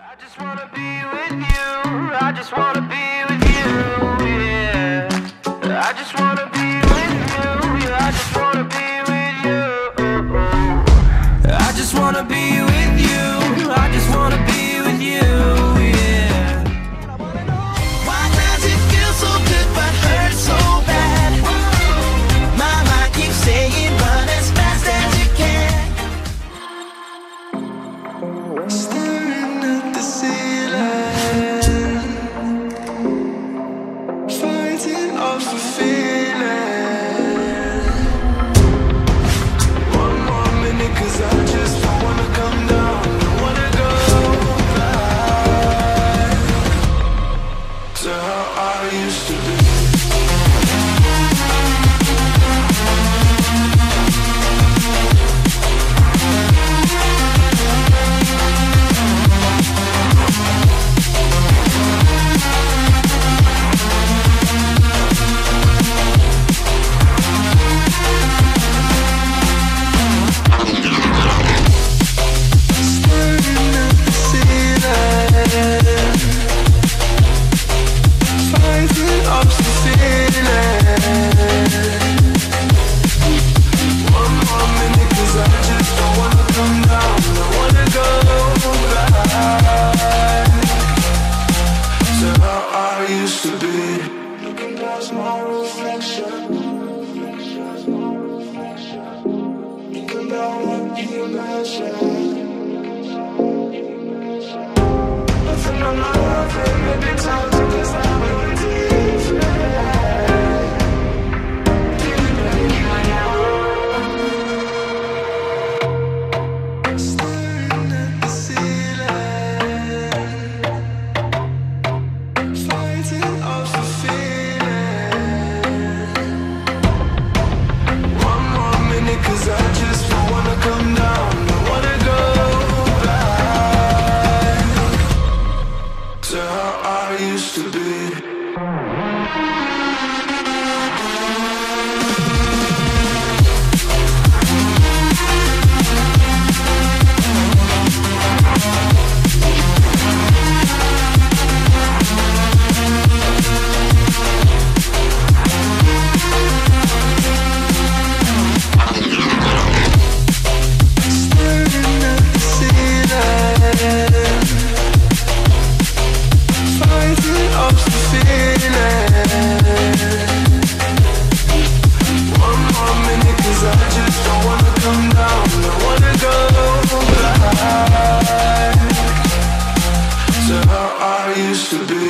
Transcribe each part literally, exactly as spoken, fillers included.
I just wanna be with you. I just wanna be with you. Yeah. I just wanna be with you. Yeah. I just wanna be with you. I just wanna be with you. I just wanna be with you. Yeah. Why does it feel so good but hurt so bad? My mind keeps saying run as fast as you can. Staring at the ceiling, fighting off the feeling. One more minute, cause I just don't wanna come down. Don't wanna go back to how I used to be. Staring at the ceiling, fighting off the feeling. One more minute, cause I just don't wanna come down. Don't wanna go back to how I used to be. Looking past my reflection, thinking about what you imagine. Nothing on my life, maybe time to get out of Staring at the ceiling, fighting off the feeling. One more minute, cause I just don't wanna come down. Don't wanna go back to how I used to be. Staring at the ceiling, fighting off the feeling. One more minute, cause I just don't wanna come down. Don't wanna go back to how I used to be.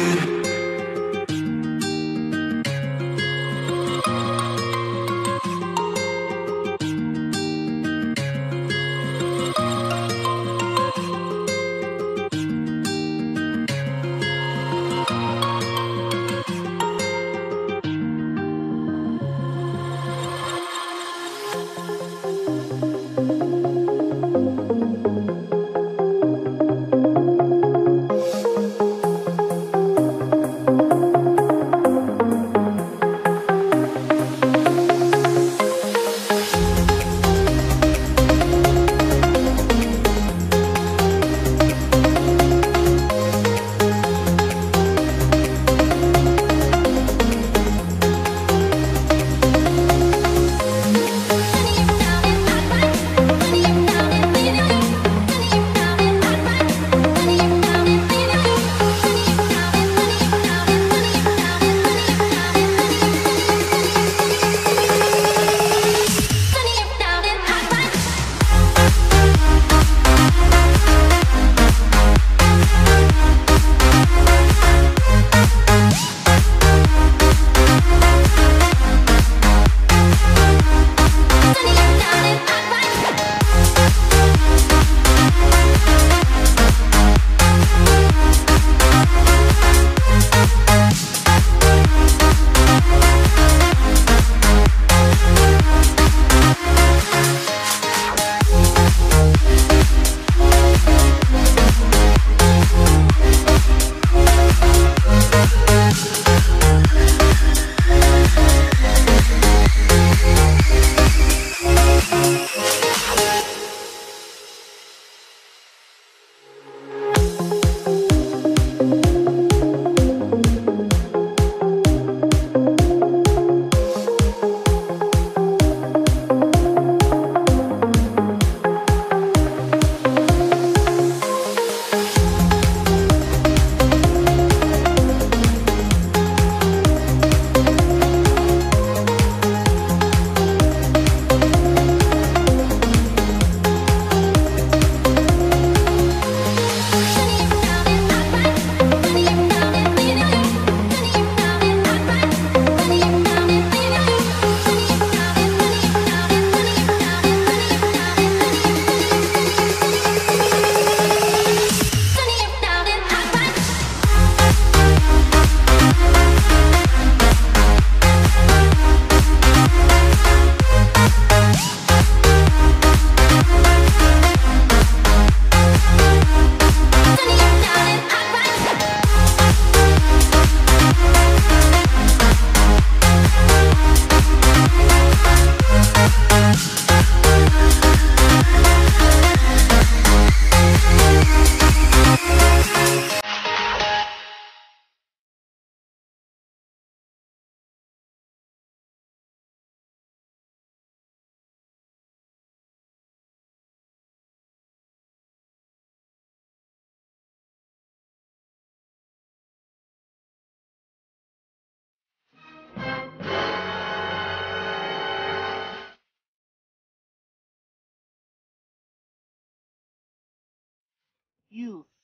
youth